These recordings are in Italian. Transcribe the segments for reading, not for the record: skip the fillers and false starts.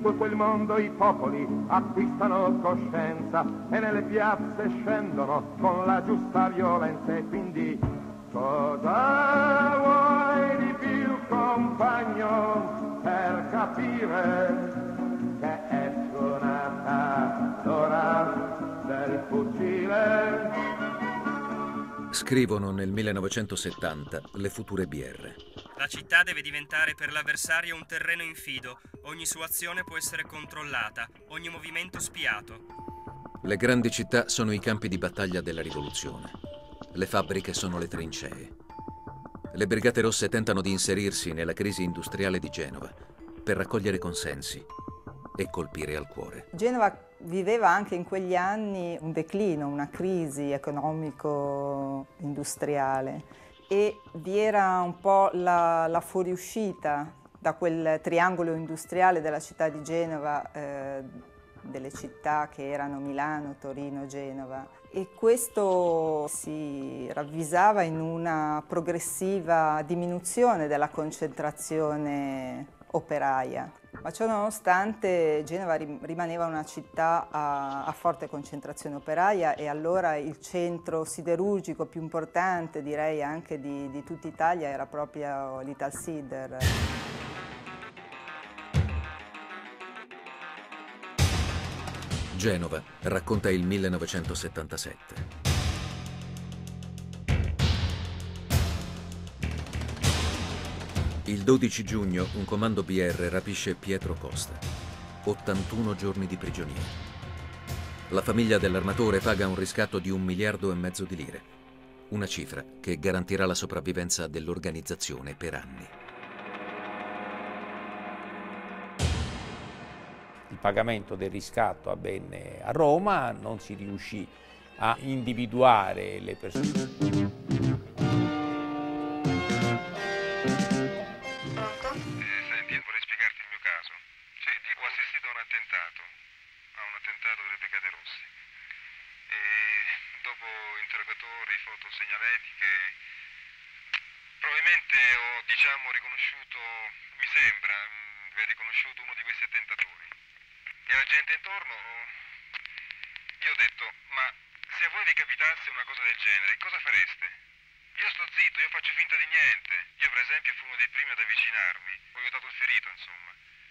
Su quel mondo i popoli acquistano coscienza e nelle piazze scendono con la giusta violenza. E quindi cosa vuoi di più, compagno, per capire che è suonata l'ora del fucile? Scrivono nel 1970 le future BR. La città deve diventare per l'avversario un terreno infido. Ogni sua azione può essere controllata, ogni movimento spiato. Le grandi città sono i campi di battaglia della rivoluzione. Le fabbriche sono le trincee. Le Brigate Rosse tentano di inserirsi nella crisi industriale di Genova per raccogliere consensi e colpire al cuore. Genova viveva anche in quegli anni un declino, una crisi economico-industriale e vi era un po' la fuoriuscita da quel triangolo industriale della città di Genova, delle città che erano Milano, Torino, Genova, e questo si ravvisava in una progressiva diminuzione della concentrazione operaia. Ma ciò nonostante Genova rimaneva una città a forte concentrazione operaia e allora il centro siderurgico più importante, direi anche di tutta Italia, era proprio l'Italsider. Genova racconta il 1977. Il 12 giugno un comando BR rapisce Pietro Costa. 81 giorni di prigionia. La famiglia dell'armatore paga un riscatto di 1,5 miliardi di lire. Una cifra che garantirà la sopravvivenza dell'organizzazione per anni. Il pagamento del riscatto avvenne a Roma, non si riuscì a individuare le persone. Probabilmente ho, riconosciuto, mi sembra, di aver riconosciuto uno di questi attentatori. E la gente intorno, io ho detto, ma se a voi vi capitasse una cosa del genere, cosa fareste? Io sto zitto, io faccio finta di niente. Io per esempio fui uno dei primi ad avvicinarmi, ho aiutato il ferito, insomma.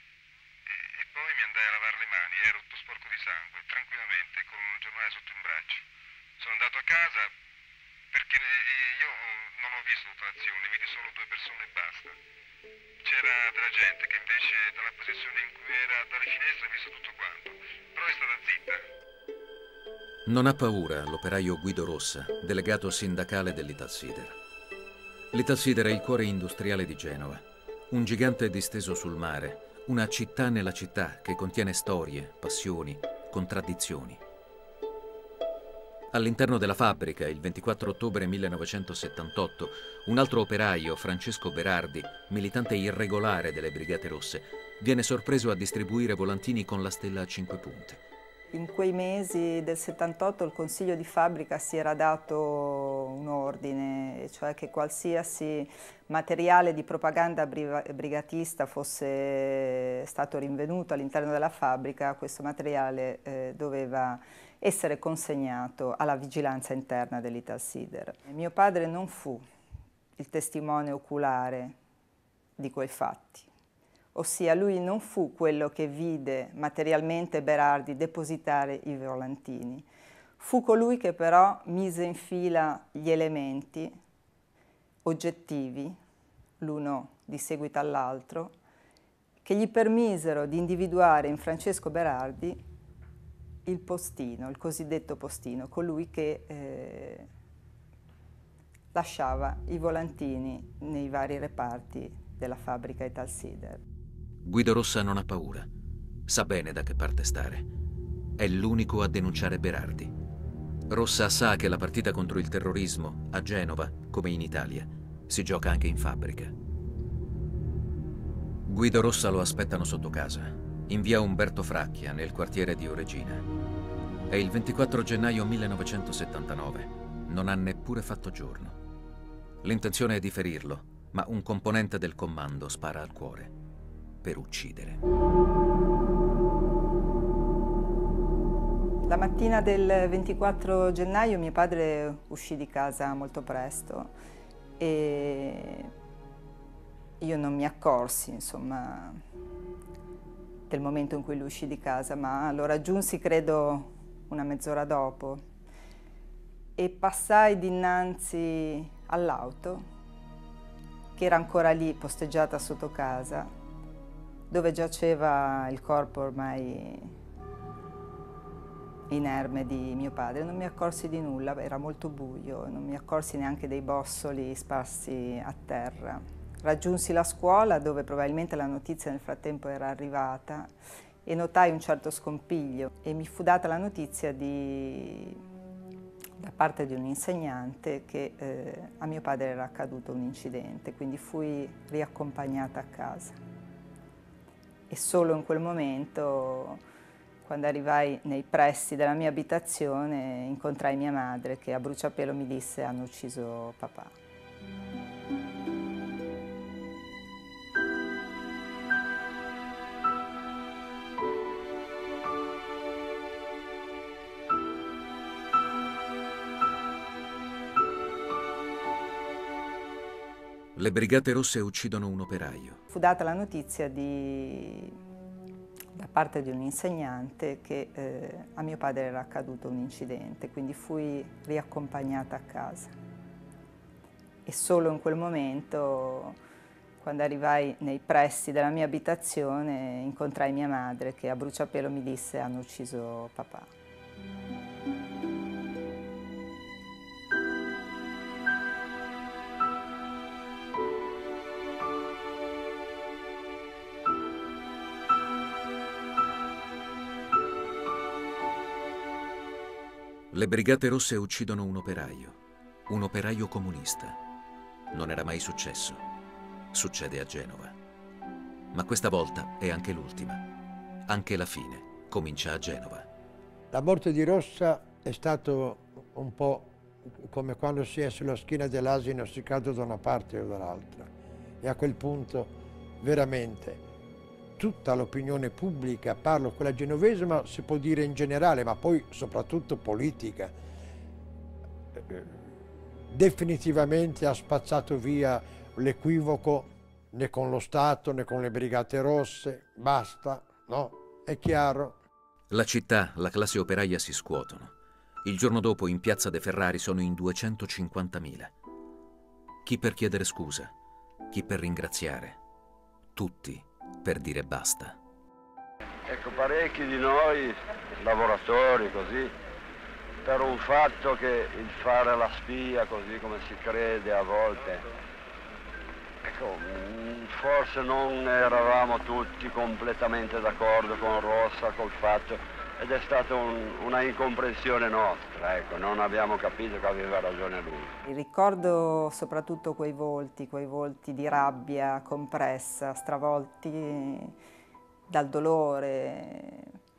E poi mi andai a lavare le mani, ero tutto sporco di sangue, tranquillamente, con un giornale sotto il braccio. Sono andato a casa perché io non ho visto tutta l'azione, vidi solo 2 persone e basta. C'era della gente che invece dalla posizione in cui era dalle finestre ha visto tutto quanto, però è stata zitta. Non ha paura l'operaio Guido Rossa, delegato sindacale dell'Italsider. L'Italsider è il cuore industriale di Genova, un gigante disteso sul mare, una città nella città che contiene storie, passioni, contraddizioni. All'interno della fabbrica, il 24 ottobre 1978, un altro operaio, Francesco Berardi, militante irregolare delle Brigate Rosse, viene sorpreso a distribuire volantini con la stella a 5 punte. In quei mesi del 78 il consiglio di fabbrica si era dato un ordine, cioè che qualsiasi materiale di propaganda brigatista fosse stato rinvenuto all'interno della fabbrica, questo materiale doveva essere consegnato alla vigilanza interna dell'Italsider. Mio padre non fu il testimone oculare di quei fatti. Ossia, lui non fu quello che vide materialmente Berardi depositare i volantini. Fu colui che però mise in fila gli elementi oggettivi, l'uno di seguito all'altro, che gli permisero di individuare in Francesco Berardi il postino, il cosiddetto postino, colui che lasciava i volantini nei vari reparti della fabbrica Italsider. Guido Rossa non ha paura, sa bene da che parte stare. È l'unico a denunciare Berardi. Rossa sa che la partita contro il terrorismo, a Genova, come in Italia, si gioca anche in fabbrica. Guido Rossa lo aspettano sotto casa, in via Umberto Fracchia, nel quartiere di Oregina. È il 24 gennaio 1979, non ha neppure fatto giorno. L'intenzione è di ferirlo, ma un componente del comando spara al cuore per uccidere. La mattina del 24 gennaio mio padre uscì di casa molto presto e io non mi accorsi, insomma, del momento in cui lui uscì di casa, ma lo raggiunsi credo una mezz'ora dopo e passai dinanzi all'auto che era ancora lì posteggiata sotto casa, dove giaceva il corpo ormai inerme di mio padre. Non mi accorsi di nulla, era molto buio, non mi accorsi neanche dei bossoli sparsi a terra. Raggiunsi la scuola dove probabilmente la notizia nel frattempo era arrivata e notai un certo scompiglio e mi fu data la notizia da parte di un insegnante che a mio padre era accaduto un incidente, quindi fui riaccompagnata a casa. E solo in quel momento, quando arrivai nei pressi della mia abitazione, incontrai mia madre che a bruciapelo mi disse: hanno ucciso papà. Le Brigate Rosse uccidono un operaio. Fu data la notizia da parte di un insegnante che a mio padre era accaduto un incidente, quindi fui riaccompagnata a casa. E solo in quel momento, quando arrivai nei pressi della mia abitazione, incontrai mia madre che a bruciapelo mi disse: hanno ucciso papà. Le Brigate Rosse uccidono un operaio comunista. Non era mai successo. Succede a Genova. Ma questa volta è anche l'ultima. Anche la fine comincia a Genova. La morte di Rossa è stato un po' come quando si è sulla schiena dell'asino, si cade da una parte o dall'altra. E a quel punto veramente tutta l'opinione pubblica, parlo quella genovese, ma si può dire in generale, ma poi soprattutto politica, definitivamente ha spazzato via l'equivoco né con lo Stato né con le Brigate Rosse. Basta, no? È chiaro? La città, la classe operaia si scuotono. Il giorno dopo in piazza De Ferrari sono in 250.000. Chi per chiedere scusa, chi per ringraziare, tutti per dire basta. Ecco, parecchi di noi, lavoratori così, per un fatto che il fare la spia, così come si crede a volte, ecco, forse non eravamo tutti completamente d'accordo con Rossa, col fatto, ed è stata una incomprensione nostra, ecco, non abbiamo capito che aveva ragione lui. Ricordo soprattutto quei volti di rabbia compressa, stravolti dal dolore,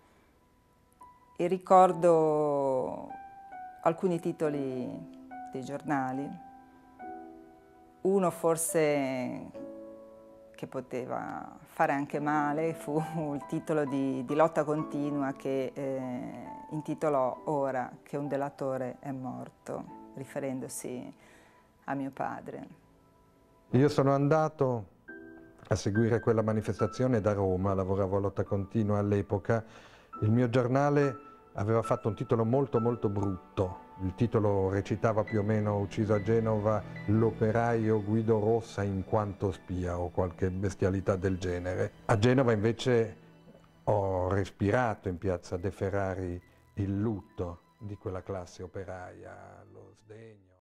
e ricordo alcuni titoli dei giornali. Uno forse che poteva fare anche male fu il titolo di Lotta Continua che intitolò "Ora che un delatore è morto", riferendosi a mio padre. Io sono andato a seguire quella manifestazione da Roma, lavoravo a Lotta Continua all'epoca. Il mio giornale aveva fatto un titolo molto molto brutto. Il titolo recitava più o meno: ucciso a Genova l'operaio Guido Rossa in quanto spia, o qualche bestialità del genere. A Genova invece ho respirato in piazza De Ferrari il lutto di quella classe operaia, lo sdegno.